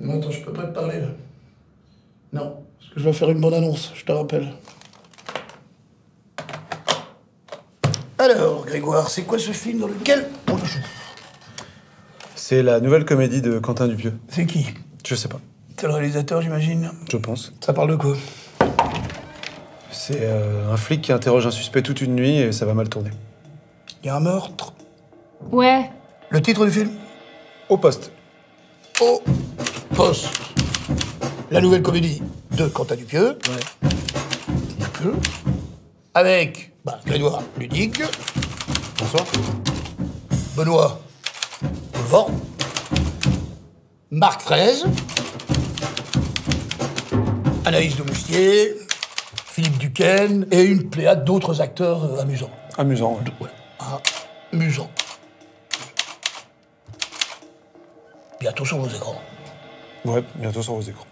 Non, attends, je peux pas te parler, là. Non, parce que je dois faire une bonne annonce, je te rappelle. Alors, Grégoire, c'est quoi ce film dans lequel on joue? C'est la nouvelle comédie de Quentin Dupieux. C'est qui? Je sais pas. C'est le réalisateur, j'imagine? Je pense. Ça parle de quoi? C'est un flic qui interroge un suspect toute une nuit et ça va mal tourner. Il y a un meurtre? Ouais. Le titre du film? Au poste. Au poste. La nouvelle comédie de Quentin Dupieux. Ouais. Dupieux. Avec Grégoire Ludic. Bonsoir. Benoît Vent. Marc Fraise. Anaïs de Moustier. Philippe Duquesne. Et une pléiade d'autres acteurs amusants. Amusant, ouais. Ouais, amusant. Bientôt sur vos écrans. Ouais, bientôt sur vos écrans.